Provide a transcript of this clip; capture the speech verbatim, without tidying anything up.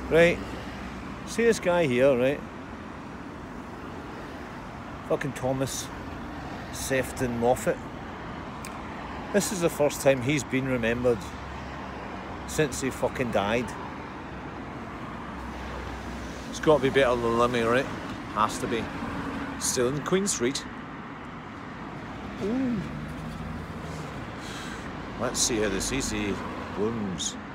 Right, see this guy here, right? Fucking Thomas Sefton Moffat. This is the first time he's been remembered since he fucking died. It's got to be better than Limmy, right? Has to be. Still in Queen Street. Ooh. Let's see how the C C blooms.